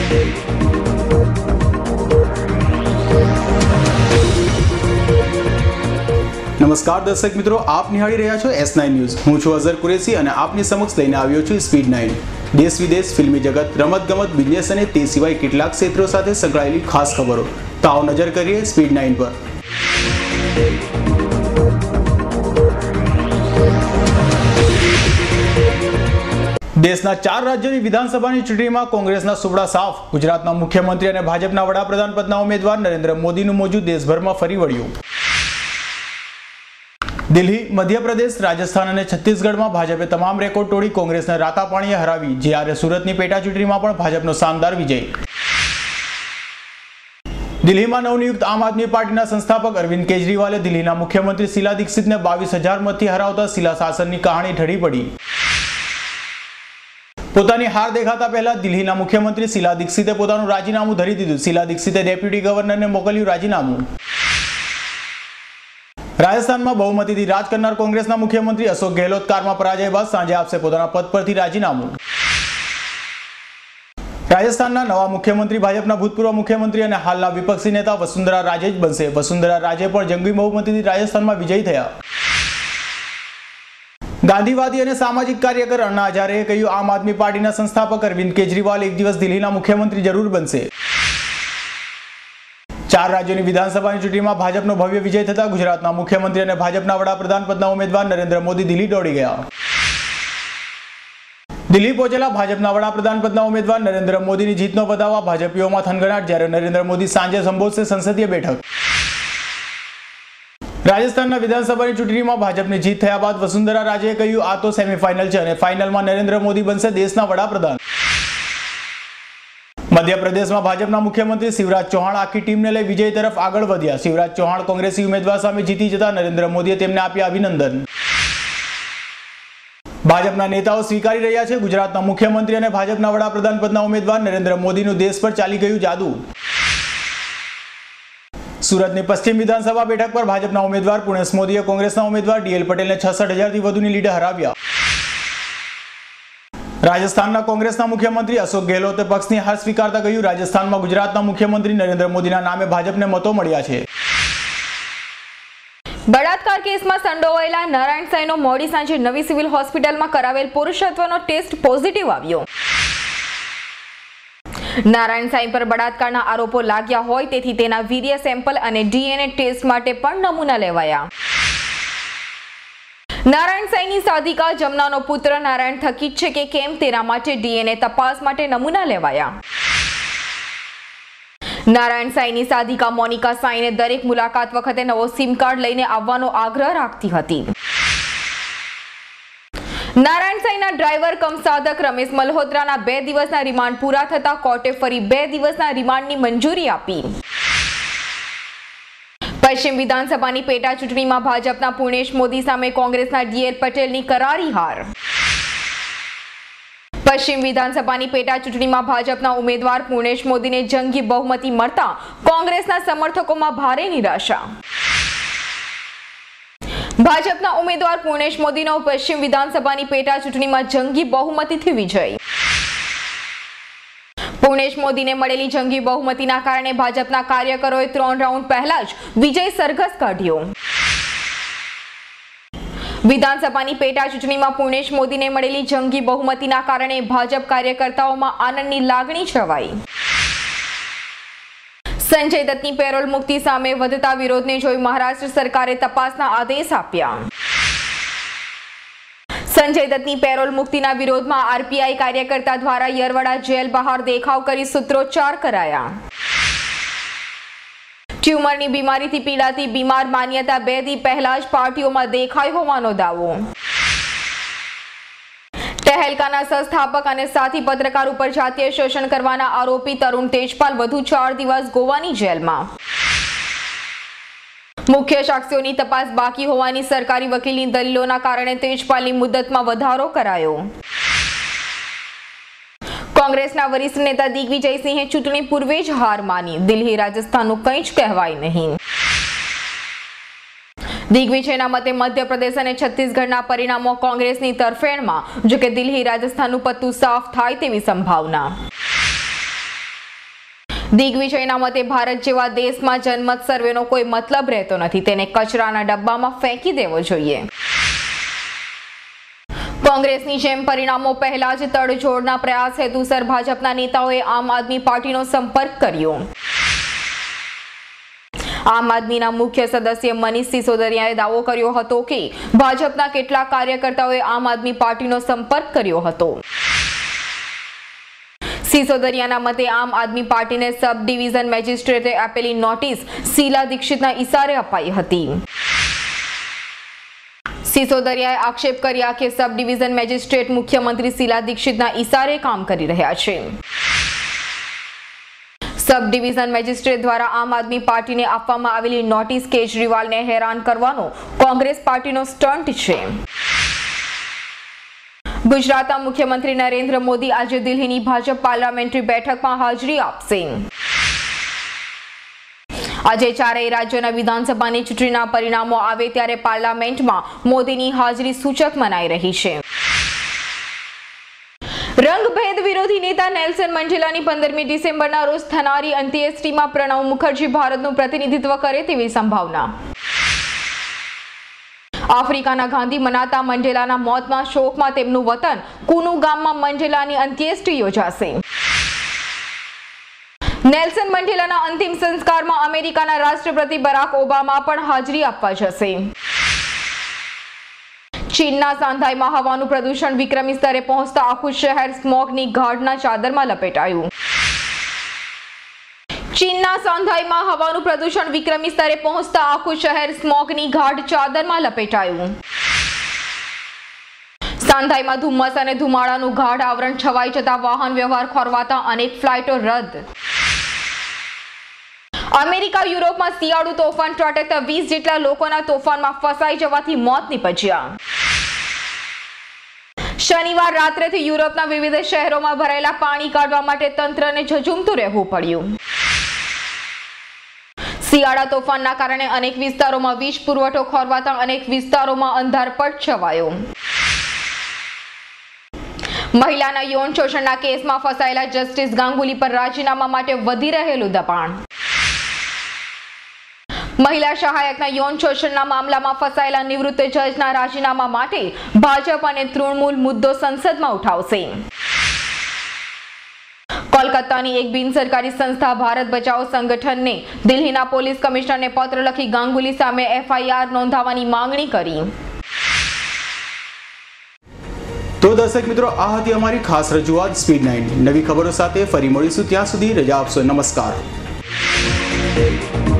નમસ્કાર દર્શક મિત્રો, આપ નિહાળી રહ્યા છો S9 ન્યૂઝ। હું છું અઝર કુરેશી અને આપની સમક્ષ લઈને આવ્યો છું સ્પીડ 9। દેશ વિદેશ, ફિલ્મી જગત, રમતગમત, બિઝનેસ અને તે સિવાય કેટલાક ક્ષેત્રો સાથે સંકળાયેલી ખાસ ખબરો। તો આવો નજર કરીએ સ્પીડ 9 પર। દેશના 4 રાજ્યોની વિધાનસભાની ચૂંટણીમાં કોંગ્રેસના સુપડા સાફ। ગુજરાતના મુખ્યમંત્રી અને ભાજપના વડાપ્રધાન પદના ઉમેદવાર નરેન્દ્ર મોદીનું મોજું દેશભરમાં ફરી વળ્યું। દિલ્હી, મધ્યપ્રદેશ, રાજસ્થાન અને છત્તીસગઢમાં ભાજપે તમામ રેકોર્ડ તોડી કોંગ્રેસને રાતા પાણીએ હરાવી, જ્યારે સુરતની પેટા ચૂંટણીમાં પણ ભાજપનો શાનદાર વિજય। દિલ્હીમાં નવનિયુક્ત આમ આદમી પાર્ટીના સંસ્થાપક અરવિંદ કેજરીવાલે દિલ્હીના મુખ્યમંત્રી શીલા દીક્ષિતને 22,000 મતથી હરાવતા શીલા શાસનની કહાણી ઢળી પડી। પોતાની હાર દેખાતા પહેલા દિલ્હીના મુખ્યમંત્રી શીલા દીક્ષિતે પોતાનું રાજીનામું ધરી દીધું। શીલા દીક્ષિતે ડેપ્યુટી ગવર્નરને મોકલ્યું રાજીનામું। રાજસ્થાનમાં બહુમતીથી રાજ કરનાર કોંગ્રેસના મુખ્યમંત્રી અશોક ગેહલોત કારમાં પરાજય બાદ સાંજે આપશે પોતાના પદ પરથી રાજીનામું। રાજસ્થાનના નવા મુખ્યમંત્રી ભાજપના ભૂતપૂર્વ મુખ્યમંત્રી અને હાલના વિપક્ષી નેતા વસુંધરા રાજે જ બનશે। વસુંધરા રાજે પણ જંગી બહુમતીથી રાજસ્થાનમાં વિજયી થયા। ગાંધીવાદી અને સામાજિક કાર્યકર અન્ના હજારેએ કહ્યું, આમ આદમી પાર્ટીના સંસ્થાપક અરવિંદ કેજરીવાલ એક દિવસ દિલ્હીના મુખ્યમંત્રી જરૂર બનશે। 4 રાજ્યોની વિધાનસભાની ચૂંટણીમાં ભાજપનો ભવ્ય વિજય થતા ગુજરાતના મુખ્યમંત્રી અને ભાજપના વડાપ્રધાન પદના ઉમેદવાર નરેન્દ્ર મોદી દિલ્હી દોડી ગયા। દિલ્હી પહોંચેલા ભાજપના વડાપ્રધાન પદના ઉમેદવાર નરેન્દ્ર મોદીની જીતનો વધાવવા ભાજપીઓમાં થનગનાટ, જ્યારે નરેન્દ્ર મોદી સાંજે સંબોધશે સંસદીય બેઠક। રાજસ્થાનના વિધાનસભાની ચૂંટણીમાં ભાજપની જીત થયા બાદ વસુંધરા રાજેએ કહ્યું, આ તો સેમીફાઇનલ છે અને ફાઇનલમાં નરેન્દ્ર મોદી બનશે દેશના વડાપ્રધાન। મધ્યપ્રદેશમાં ભાજપના મુખ્યમંત્રી શિવરાજ ચૌહાણ આખી ટીમને લઈ વિજય તરફ આગળ વધ્યા। શિવરાજ ચૌહાણ કોંગ્રેસી ઉમેદવાર સામે જીતી જતા નરેન્દ્ર મોદીએ તેમને આપ્યા અભિનંદન। ભાજપના નેતાઓ સ્વીકારી રહ્યા છે, ગુજરાતના મુખ્યમંત્રી અને ભાજપના વડાપ્રધાન પદના ઉમેદવાર નરેન્દ્ર મોદીનું દેશ પર ચાલી ગયું જાદુ। સુરતની પશ્ચિમ વિધાનસભા બેઠક પર ભાજપના ઉમેદવાર પુણેશ મોદીએ કોંગ્રેસના ઉમેદવાર DL પટેલને 66,000થી વધુની લીડે હરાવ્યા। રાજસ્થાનના કોંગ્રેસના મુખ્યમંત્રી અશોક ગેહલોતે પક્ષની હાર સ્વીકારતા કહ્યું, રાજસ્થાનમાં ગુજરાતના મુખ્યમંત્રી નરેન્દ્ર મોદીના નામે ભાજપને મતો મળ્યા છે। બળાત્કાર કેસમાં સંડોવાયેલા નારાયણ સાંઈનો મોડી સાંજે નવી સિવિલ હોસ્પિટલમાં કરાવેલ પુરુષત્વનો ટેસ્ટ પોઝિટિવ આવ્યો। નારાયણ સાંઈ પર બળાત્કારના આરોપો લાગ્યા હોય તેથી તેના વીર્ય સેમ્પલ અને DNA ટેસ્ટ માટે પણ નમૂના લેવાયા। નારાયણ સાંઈની સાધિકા જમનાનો પુત્ર નારાયણ થકી છે કે કેમ તેના માટે DNA તપાસ માટે નમૂના લેવાયા। નારાયણ સાંઈની સાધિકા મોનિકા સાંઈને દરેક મુલાકાત વખતે નવો સિમ કાર્ડ લઈને આવવાનો આગ્રહ રાખતી હતી। નારાયણ સાંઈના ડ્રાઈવર કમ સાધક રમેશ મલ્હોત્રાના 2 દિવસના રિમાન્ડ પૂરા થતા કોર્ટે ફરી 2 દિવસના રિમાન્ડની મંજૂરી આપી। પશ્ચિમ વિધાનસભાની પેટા ચૂંટણીમાં ભાજપના પુણેશ મોદી સામે કોંગ્રેસના DL પટેલની કરારી હાર। પશ્ચિમ વિધાનસભાની પેટા ચૂંટણીમાં ભાજપના ઉમેદવાર પુણેશ મોદીને જંગી બહુમતી મળતા કોંગ્રેસના સમર્થકોમાં ભારે નિરાશા। ભાજપના ઉમેદવાર પુણેશ મોદીનો પશ્ચિમ વિધાનસભાની પેટા ચૂંટણીમાં જંગી બહુમતીથી વિજય। પુણેશ મોદીને મળેલી જંગી બહુમતીના કારણે ભાજપના કાર્યકરોએ 3 રાઉન્ડ પહેલા જ વિજય સરઘસ કાઢ્યો। વિધાનસભાની પેટા ચૂંટણીમાં પુણેશ મોદીને મળેલી જંગી બહુમતીના કારણે ભાજપ કાર્યકર્તાઓમાં આનંદની લાગણી છવાઈ। સંજય દત્તની પેરોલ મુક્તિ સામે વધતા વિરોધને જોઈ મહારાષ્ટ્ર સરકારે તપાસના આદેશ આપ્યા। સંજય દત્તની પેરોલ મુક્તિના વિરોધમાં RPI કાર્યકર્તા દ્વારા યરવડા જેલ બહાર દેખાવ કરી સૂત્રોચ્ચાર કરાયા। ટ્યુમરની બીમારીથી પીડાતી બીમાર માન્યતા 2 દી પહેલા જ પાર્ટીઓમાં દેખાઈ હોવાનો દાવો। તહેલકાના સંસ્થાપક અને સાથી પત્રકાર ઉપર જાતીય શોષણ કરવાના આરોપી તરુણ તેજપાલ વધુ 4 દિવસ ગોવાની જેલમાં। મુખ્ય સાક્ષીઓની તપાસ બાકી હોવાની સરકારી વકીલની દલીલોના કારણે તેજપાલની મુદ્દતમાં વધારો કરાયો। કોંગ્રેસના વરિષ્ઠ નેતા દિગ્વિજયસિંહે ચૂંટણી પૂર્વે જ હાર માની, દિલ્હી રાજસ્થાનનું કંઈ જ કહેવાય નહીં। દિગ્વિજયના મતે મધ્યપ્રદેશ અને છત્તીસગઢના પરિણામો કોંગ્રેસની તરફેણમાં, જો કે દિલ્હી રાજસ્થાનનું પત્તું સાફ થાય તેવી સંભાવના। દિગ્વિજયના મતે ભારત જેવા દેશમાં જનમત સર્વેનો કોઈ મતલબ રહેતો નથી, તેને કચરાના ડબ્બામાં ફેંકી દેવો જોઈએ। કોંગ્રેસની જેમ પરિણામો પહેલા જ તડજોડના પ્રયાસ હેતુસર ભાજપના નેતાઓએ આમ આદમી પાર્ટીનો સંપર્ક કર્યો। આમ આદમીના મુખ્ય સદસ્ય મનીષ સિસોદિયાએ દાવો કર્યો હતો કે ભાજપના કેટલાક કાર્યકર્તાઓએ આમ આદમી પાર્ટીનો સંપર્ક કર્યો હતો। સિસોદિયાના મતે આમ આદમી પાર્ટીને સબ ડિવિઝન મેજિસ્ટ્રેટે આપેલી નોટિસ શીલા દીક્ષિતના ઇશારે અપાઈ હતી। સિસોદિયાએ આક્ષેપ કર્યા કે સબ ડિવિઝન મેજિસ્ટ્રેટ મુખ્યમંત્રી શીલા દીક્ષિતના ઇશારે કામ કરી રહ્યા છે। સબ ડિવિઝન મેજિસ્ટ્રેટ દ્વારા આમ આદમી પાર્ટીને આપવામાં આવેલી નોટિસ કેજરીવાલને હેરાન કરવાનો કોંગ્રેસ પાર્ટીનો સ્ટન્ટ છે। ગુજરાતના મુખ્યમંત્રી નરેન્દ્ર મોદી આજે દિલ્હીની ભાજપ પાર્લામેન્ટરી બેઠકમાં હાજરી આપશે। આજે ચારેય રાજ્યોના વિધાનસભાની ચૂંટણીના પરિણામો આવે ત્યારે પાર્લામેન્ટમાં મોદીની હાજરી સૂચક મનાઈ રહી છે। રંગભેદ વિરોધી નેતા નેલ્સન મંડેલાની 15મી ડિસેમ્બરના રોજ થનારી અંત્યેષ્ટિમાં પ્રણવ મુખર્જી ભારતનું પ્રતિનિધિત્વ કરે તેવી સંભાવના। આફ્રિકાના ગાંધી મનાતા મંડેલાના મોતના શોકમાં તેમનું વતન કુનુ ગામમાં મંડેલાની અંત્યેષ્ટિ યોજાશે। નેલ્સન મંડેલાના અંતિમ સંસ્કારમાં અમેરિકાના રાષ્ટ્રપતિ બરાક ઓબામા પણ હાજરી આપવા જશે। ચીનના સાંઘાઈમાં હવાનું પ્રદૂષણ વિક્રમી સ્તરે પહોંચતા આખું શહેર સ્મોગની ગાઢના ચાદરમાં લપેટાયું। ચીનના સાંઘાઈમાં હવાનું પ્રદૂષણ વિક્રમી સ્તરે પહોંચતા આખું શહેર સ્મોગની ગાઢ ચાદરમાં લપેટાયું। સાંઘાઈમાં ધુમ્મસ અને ધુમાડાનું ગાઢ આવરણ છવાઈ જતા વાહન વ્યવહાર ખોરવાતા અનેક ફ્લાઇટો રદ। અમેરિકા યુરોપમાં શિયાળુ તોફાન ત્રાટકતા 20 જેટલા લોકોના તોફાનમાં ફસાઈ જવાથી મોત નીપજ્યા। શનિવાર રાત્રેથી યુરોપના વિવિધ શહેરોમાં ભરાયેલા પાણી કાઢવા માટે તંત્રને ઝઝૂમતું રહેવું પડ્યું। શિયાળા તોફાનના કારણે અનેક વિસ્તારોમાં વીજ પુરવઠો ખોરવાતા અનેક વિસ્તારોમાં અંધારપટ છવાયો। મહિલાના યૌન શોષણના કેસમાં ફસાયેલા જસ્ટિસ ગાંગુલી પર રાજીનામા માટે વધી રહેલું દબાણ। મહિલા સહાયકના યૌન શોષણના મામલામાં ફસાયેલા નિવૃત્ત જજના રાજીનામા માટે ભાજપ અને તૃણમૂલ મુદ્દો સંસદમાં ઉઠાવશે। કોલકાતાની એક બિનસરકારી સંસ્થા ભારત બચાવો સંગઠનને દિલ્હીના પોલીસ કમિશનરને પત્ર લખી ગાંગુલી સામે FIR નોંધાવવાની માંગણી કરી। તો દર્શક મિત્રો, આ હતી અમારી ખાસ રજૂઆત સ્પીડ 9। નવી ખબરો સાથે ફરી મળીશું, ત્યાં સુધી રજા આપશો। નમસ્કાર।